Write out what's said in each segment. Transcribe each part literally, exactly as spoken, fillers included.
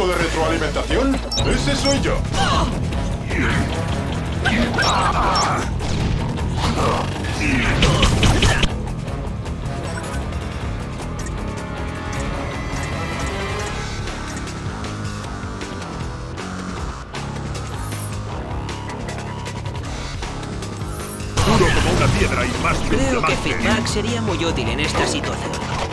de retroalimentación? ¡Ese soy yo! Duro como una piedra y más que un Creo que diamante. feedback sería muy útil en esta situación.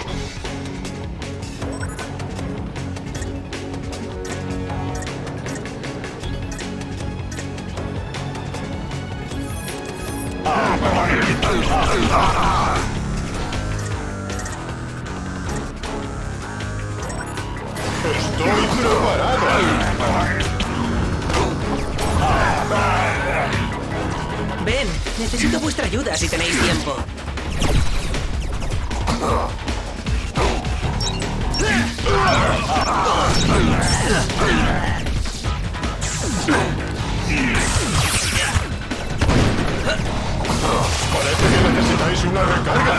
¡Estoy preparado! Ven, necesito vuestra ayuda si tenéis tiempo. Parece que necesitáis una recarga.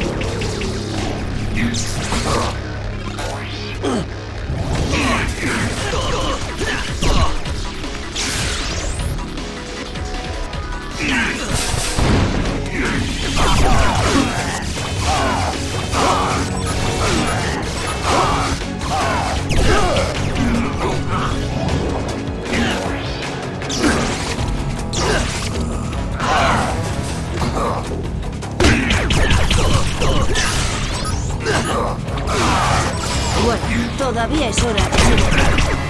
Bueno, todavía es hora de celebrar.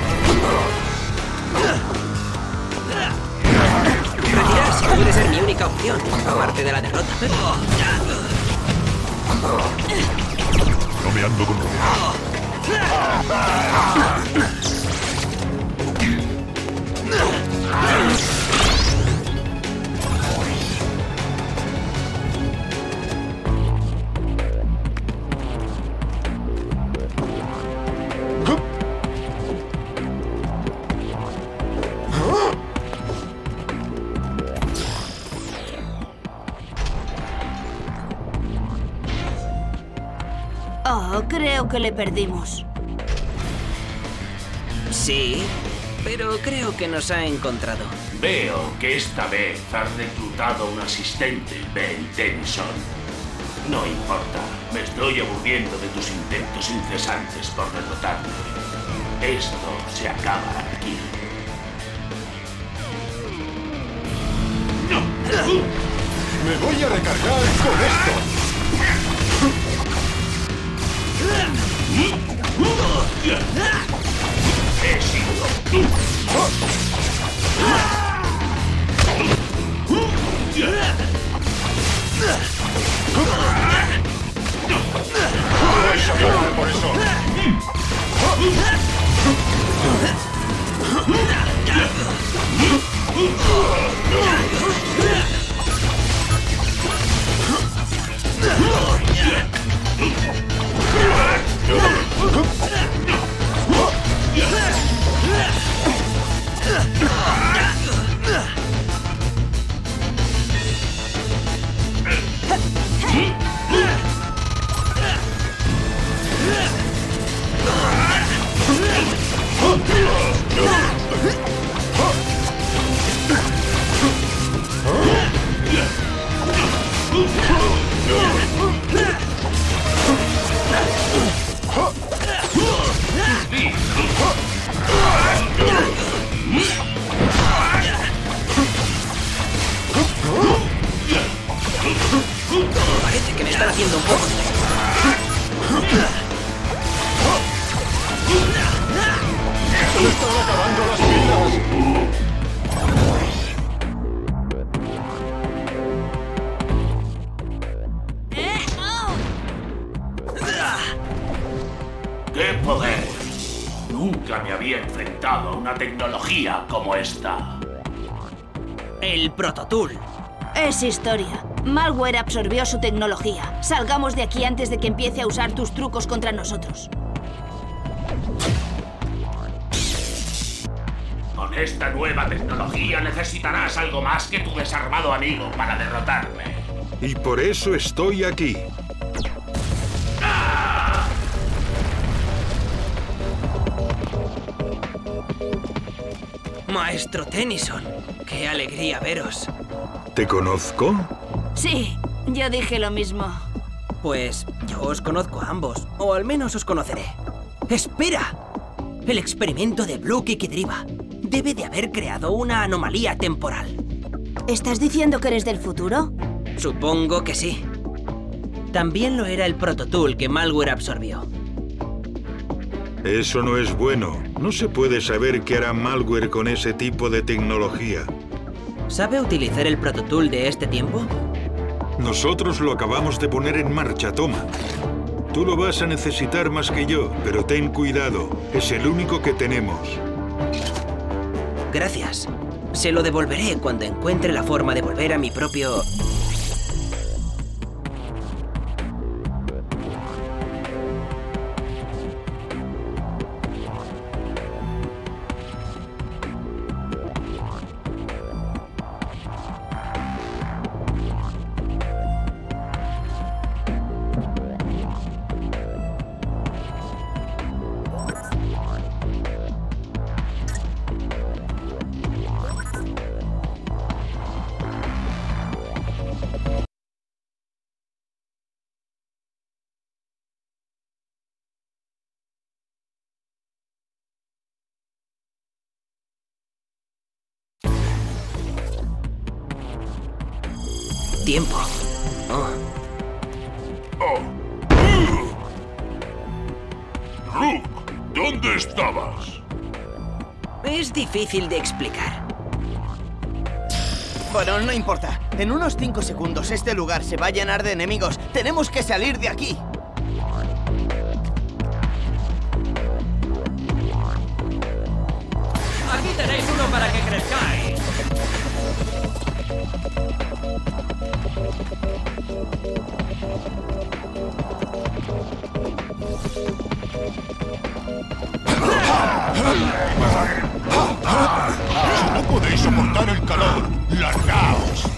Retirarse puede ser mi única opción, aparte de la derrota. No me ando con rodeos. Oh, creo que le perdimos. Sí, pero creo que nos ha encontrado. Veo que esta vez has reclutado un asistente, Ben Tennyson. No importa, me estoy aburriendo de tus intentos incesantes por derrotarme. Esto se acaba aquí. Me voy a recargar con esto. He sido tú. ¡Vais a pagar por eso! Parece que me están haciendo un poco de daño. ¡Se le están acabando las pilas! ¡Qué poder! Nunca me había enfrentado a una tecnología como esta. El Prototool. Es historia. Malware absorbió su tecnología. Salgamos de aquí antes de que empiece a usar tus trucos contra nosotros. Con esta nueva tecnología necesitarás algo más que tu desarmado amigo para derrotarme. Y por eso estoy aquí. Maestro Tennyson, qué alegría veros. ¿Te conozco? Sí, yo dije lo mismo. Pues yo os conozco a ambos, o al menos os conoceré. ¡Espera! El experimento de Blue Kikidriva debe de haber creado una anomalía temporal. ¿Estás diciendo que eres del futuro? Supongo que sí. También lo era el prototool que Malware absorbió. Eso no es bueno. No se puede saber qué hará Malware con ese tipo de tecnología. ¿Sabe utilizar el prototool de este tiempo? Nosotros lo acabamos de poner en marcha, toma. Tú lo vas a necesitar más que yo, pero ten cuidado. Es el único que tenemos. Gracias. Se lo devolveré cuando encuentre la forma de volver a mi propio... Tiempo. Oh. Oh. Rook, ¿dónde estabas? Es difícil de explicar. Bueno, no importa. En unos cinco segundos este lugar se va a llenar de enemigos. ¡Tenemos que salir de aquí! Aquí tenéis uno para que crezcáis. Si no podéis soportar el calor, largaos.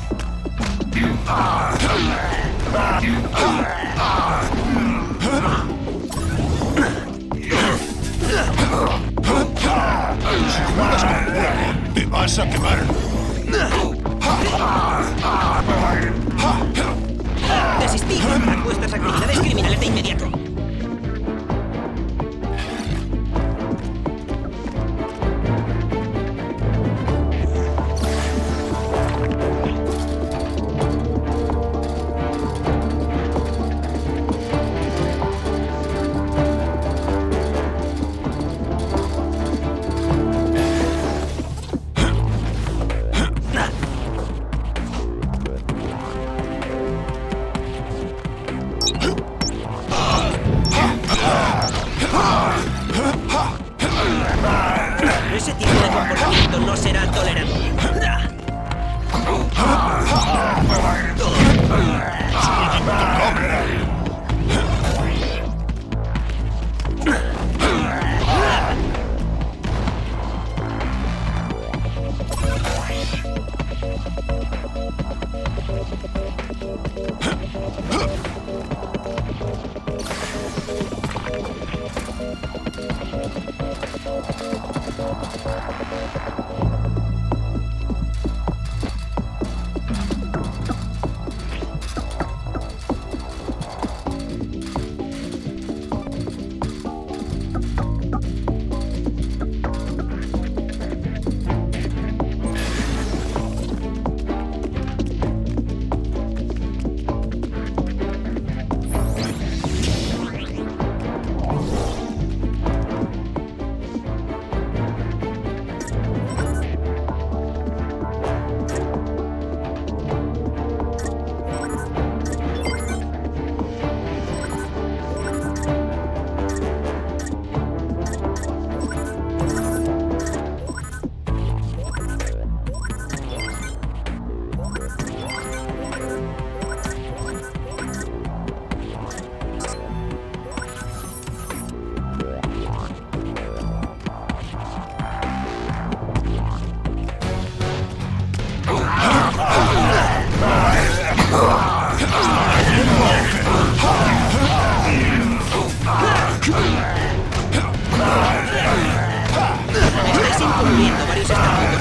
Si juegas con fuego, te vas a quemar. Desistid. Parad vuestras actividades criminales de inmediato. Ese tipo de comportamiento no será tolerado. Estáis incumpliendo varios estatutos.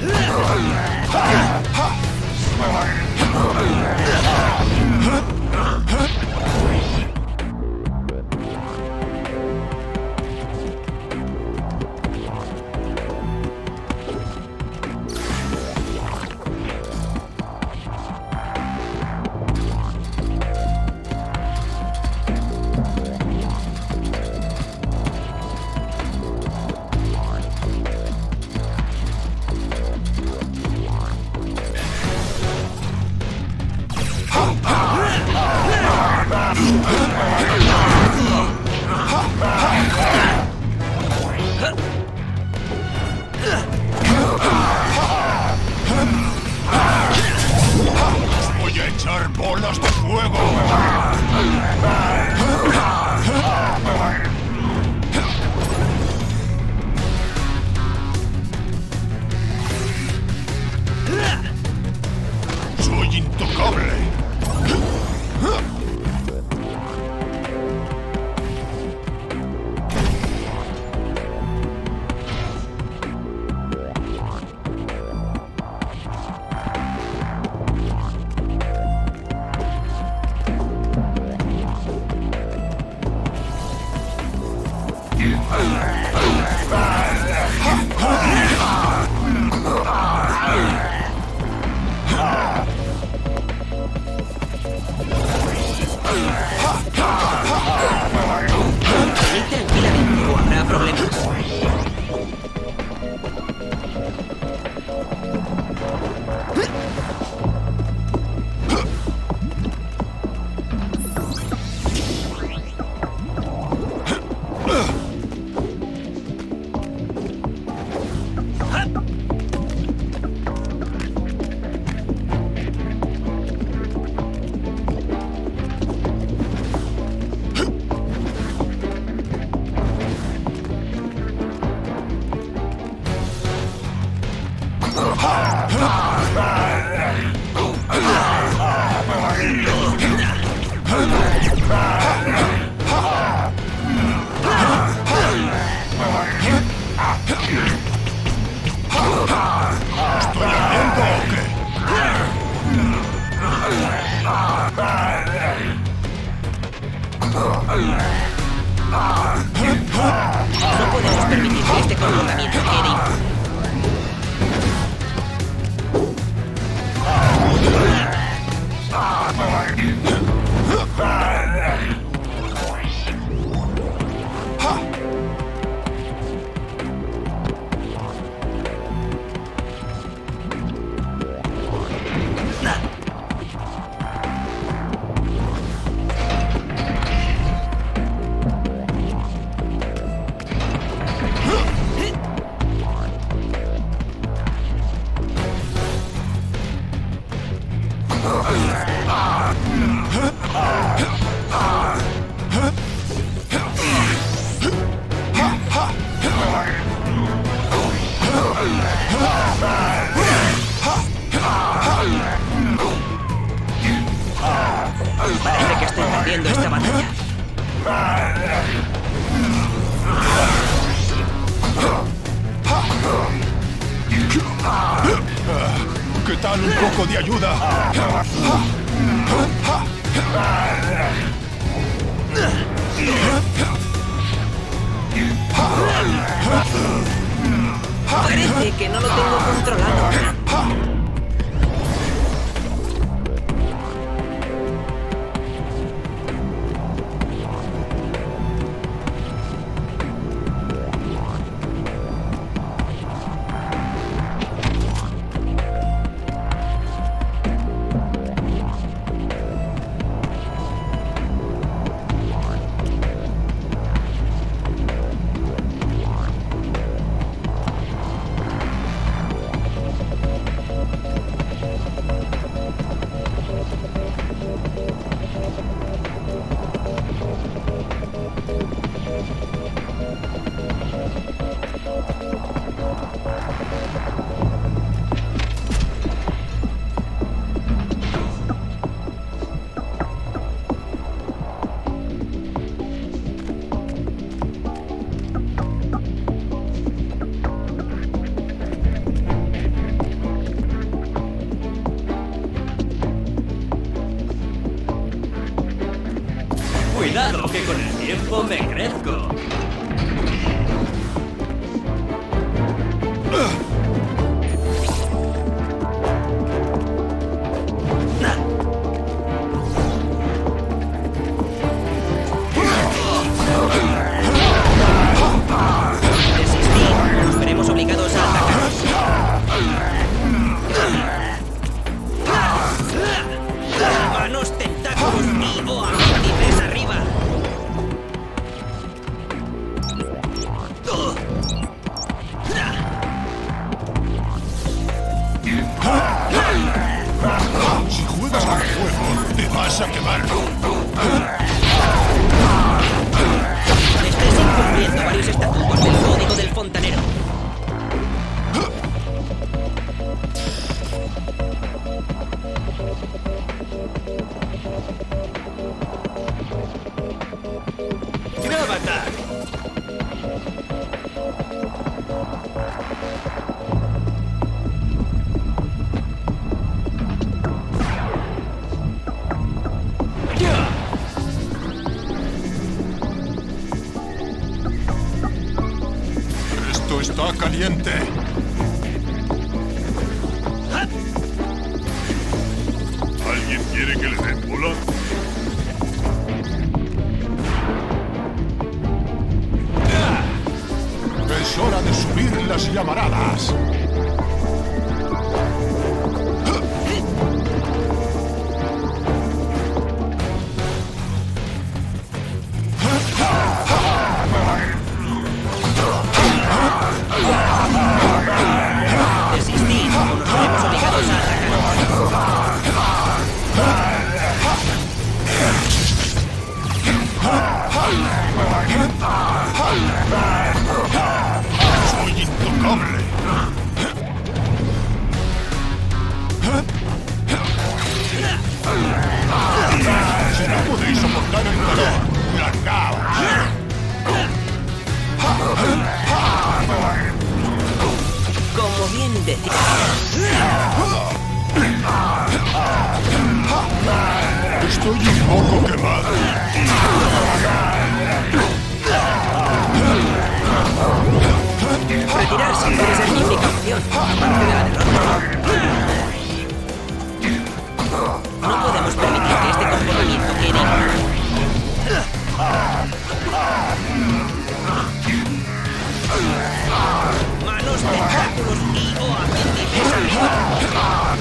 Voy a echar bolas de fuego. Soy intocable. Venid tranquilamente o habrá problemas. ¿Estoy ardiendo o qué? No podemos permitir que este comportamiento quede impune. Parece que estoy perdiendo esta batalla. ¿Qué tal un poco de ayuda? Parece que no lo tengo controlado. que con el tiempo me crezco. Está caliente. ¿Alguien quiere que le den bola? Es hora de subir las llamaradas. Soy intocable. Si no podéis soportar el calor, largaos. Como bien decía. Estoy un poco quemado. Retirarse puede ser mi única opción, aparte de la derrota. No podemos permitir que este comportamiento quede. Manos, tentáculos y o apéndices arriba.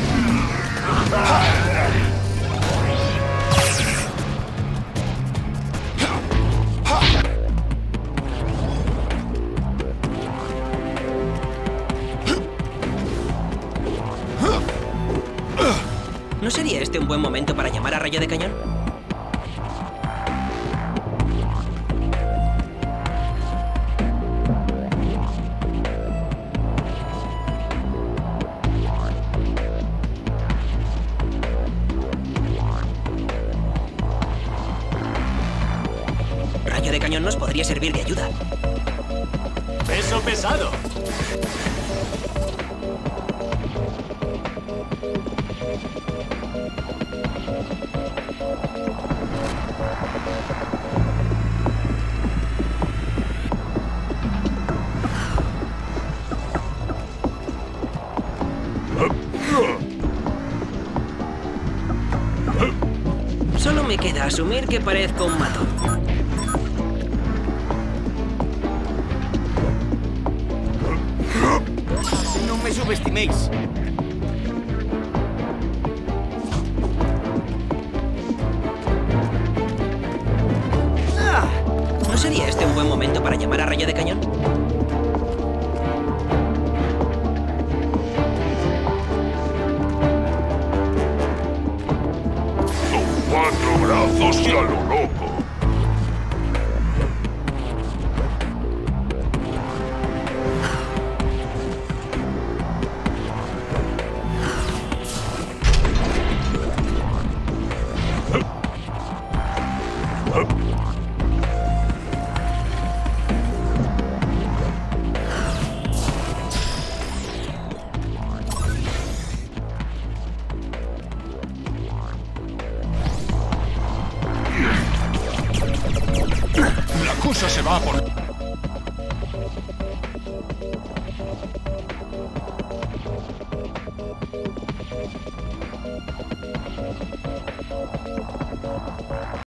¿No sería este un buen momento para llamar a rayo de cañón? Rayo de cañón nos podría servir de ayuda. ¡Peso pesado! Solo me queda asumir que parezco un matón. No me subestiméis. ¿No sería este un buen momento para llamar a rayo de cañón? Cuatro brazos y a lo loco. cosa se va por...